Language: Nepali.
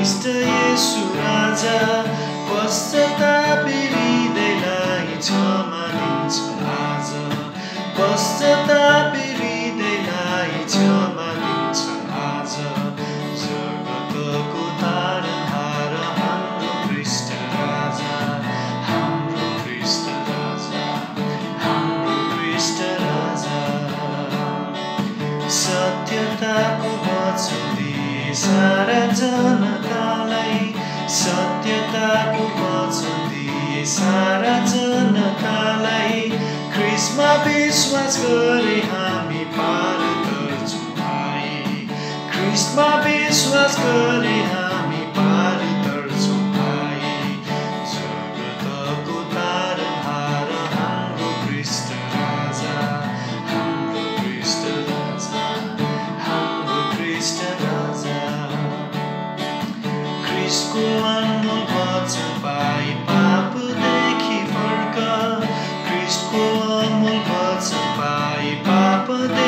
ख्रिस्ट येशू राजा पश्चातापी हृदयलाई क्षमा दिन्छ आज पश्चातापी हृदयलाई क्षमा दिन्छ आज जगतको तारनहार हाम्रो ख्रिस्ट राजा हाम्रो ख्रिस्ट राजा हाम्रो ख्रिस्ट राजा सत्यताको वचन दिए सारा जनतालाई सत्यताको वचन दिए सारा जनतालाई ख्रिस्टमा विश्वास गरे हामी पार गर्छौँ भाइ ख्रिस्टमा विश्वास गरे हामी पार गर्छौँ भाइ जगतको तारनहार हाम्रो ख्रिस्ट राजा हाम्रो ख्रिस्ट राजा हाम्रो ख्रिस्ट राजा ख्रिस्टको अनमोल वचन पाई पापदेखि फर्क ख्रिस्टको अनमोल वचन पाई पापदेखि